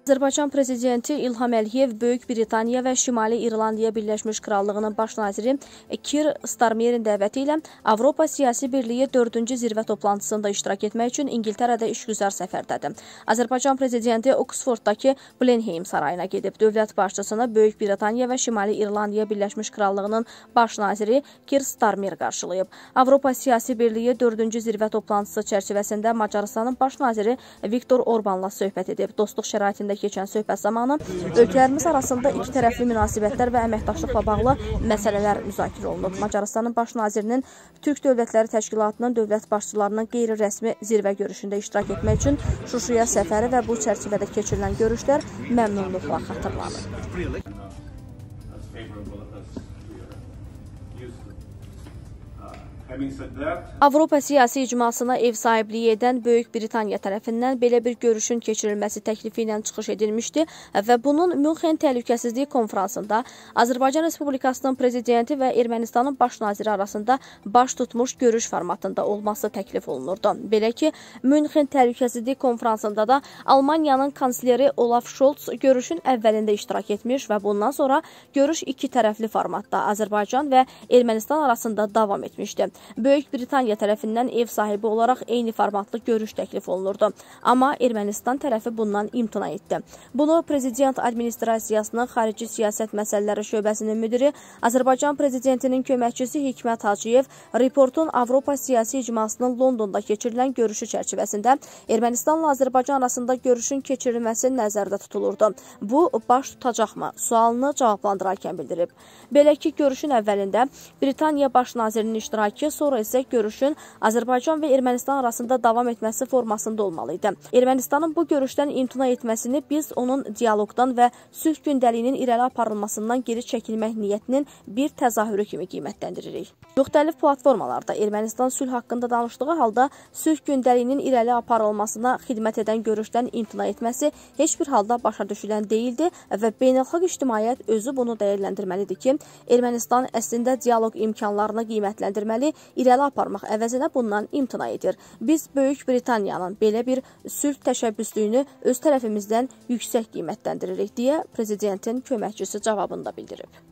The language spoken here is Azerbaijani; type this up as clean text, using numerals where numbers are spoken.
Azərbaycan prezidenti İlham Əliyev Böyük Britaniya və Şimali İrlandiya Birləşmiş Krallığının baş naziri Kir Starmerin dəvəti ilə Avropa Siyasi Birliyi 4-cü zirvə toplantısında iştirak etmək üçün İngiltərədə işgüzar səfərdədir. Azərbaycan prezidenti Oksforddakı Blenheim sarayına gedib. Dövlət başçısını Böyük Britaniya və Şimali İrlandiya Birləşmiş Krallığının baş naziri Kir Starmer qarşılayıb. Avropa Siyasi Birliyi 4-cü zirvə toplantısı çərçivəsində Macarıstanın baş naziri Viktor Orbanla söhbət edib. Dostluq şəraitində keçən söhbət zamanı ölkələrimiz arasında iki tərəfli münasibətlər və əməkdaşlıqla bağlı məsələlər müzakirə olunub. Macarıstanın baş nazirinin Türk Dövlətləri Təşkilatının dövlət başçılarının qeyri-rəsmi zirvə görüşündə iştirak etmək üçün Şuşaya səfəri və bu çərçivədə keçirilən görüşlər məmnunluqla xatırlanır. Avropa siyasi icmasına ev sahibliyi edən Böyük Britaniya tərəfindən belə bir görüşün keçirilməsi təklifi ilə çıxış edilmişdi və bunun Münxen Təhlükəsizlik Konfransında Azərbaycan Respublikasının prezidenti və Ermənistanın baş naziri arasında baş tutmuş görüş formatında olması təklif olunurdu. Belə ki, Münxen Təhlükəsizlik Konfransında da Almaniyanın kansleri Olaf Scholz görüşün əvvəlində iştirak etmiş və bundan sonra görüş iki tərəfli formatda Azərbaycan və Ermənistan arasında davam etmişdi. Böyük Britaniya tərəfindən ev sahibi olaraq eyni formatlı görüş təklif olunurdu. Amma Ermənistan tərəfi bundan imtina etdi. Bunu Prezident Administrasiyasının Xarici Siyasət Məsələləri şöbəsinin müdiri, Azərbaycan Prezidentinin köməkçisi Hikmət Hacıyev Reportun Avropa siyasi icmasının Londonda keçirilən görüşü çərçivəsində Ermənistanla Azərbaycan arasında görüşün keçirilməsi nəzərdə tutulurdu. Bu, baş tutacaqmı? Sualını cavablandırarkən bildirib. Belə ki, görüşün əvvəlində Britaniya baş nazirinin iştirakı, sonra isə görüşün Azərbaycan və Ermənistan arasında davam etməsi formasında olmalı idi. Ermənistanın bu görüşdən imtina etməsini biz onun dialoqdan və sülh gündəliyinin irəli aparılmasından geri çəkilmək niyyətinin bir təzahürü kimi qiymətləndiririk. Müxtəlif platformalarda Ermənistan sülh haqqında danışdığı halda sülh gündəliyinin irəli aparılmasına xidmət edən görüşdən imtina etməsi heç bir halda başa düşülən deyildi və beynəlxalq ictimaiyyət özü bunu dəyərləndirməlidir ki, Ermənistan əslində dialoq imkanlarını qiymətləndirməli, irəli aparmaq əvəzinə bundan imtina edir. Biz Böyük Britaniyanın belə bir sülh təşəbbüslüyünü öz tərəfimizdən yüksək qiymətləndiririk deyə prezidentin köməkçisi cavabında bildirib.